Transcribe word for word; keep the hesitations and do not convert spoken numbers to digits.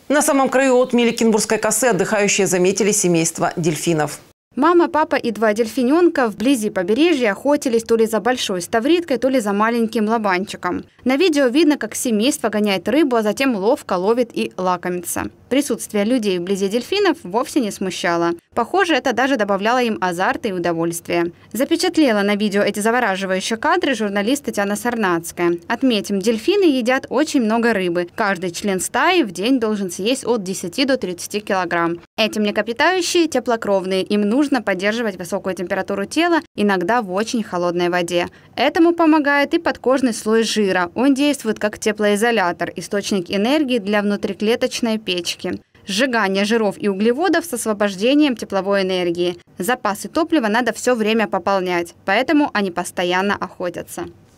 На самом краю отмели Кенбургской косы отдыхающие заметили семейство дельфинов. Мама, папа и два дельфиненка вблизи побережья охотились то ли за большой ставриткой, то ли за маленьким лобанчиком. На видео видно, как семейство гоняет рыбу, а затем ловко ловит и лакомится. Присутствие людей вблизи дельфинов вовсе не смущало. Похоже, это даже добавляло им азарта и удовольствия. Запечатлела на видео эти завораживающие кадры журналист Татьяна Сарнацкая. Отметим, дельфины едят очень много рыбы. Каждый член стаи в день должен съесть от десяти до тридцати килограмм. Эти млекопитающие теплокровные, им нужно поддерживать высокую температуру тела, иногда в очень холодной воде. Этому помогает и подкожный слой жира. Он действует как теплоизолятор, источник энергии для внутриклеточной печки. Сжигание жиров и углеводов с освобождением тепловой энергии. Запасы топлива надо все время пополнять, поэтому они постоянно охотятся.